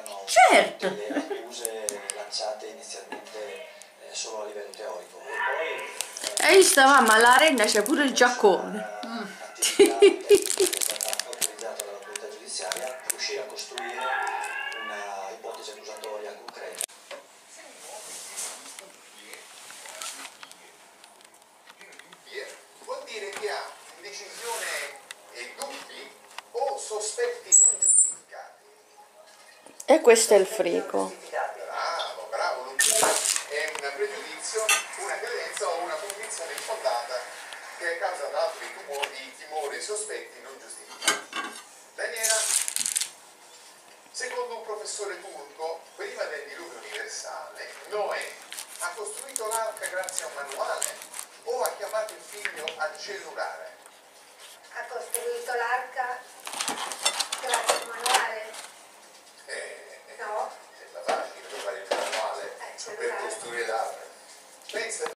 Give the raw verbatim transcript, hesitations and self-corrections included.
erano certo. delle accuse lanciate inizialmente eh, solo a livello teorico. E poi E io stavamo all'arena, c'è pure il giaccone. attività che è stata autorizzata dall'autorità giudiziaria, riuscire a costruire una ipotesi accusatoria concreta. Vuol dire che ha indecisione e dubbi o sospetti non giustificati. E questo è il frico. Bravo, bravo, non è un pregiudizio, una credenza o una convinzione infondata che è causa da altri tumori, timori, sospetti non giustificati. Daniela, secondo un professore turco, prima del diluvio universale, Noè ha costruito l'arca grazie a un manuale o ha chiamato il figlio al cellulare? Ha costruito l'arca grazie al manuale? Eh, No. Sembra facile, devo fare il manuale Eh, per cellulare. costruire l'arca. Pensa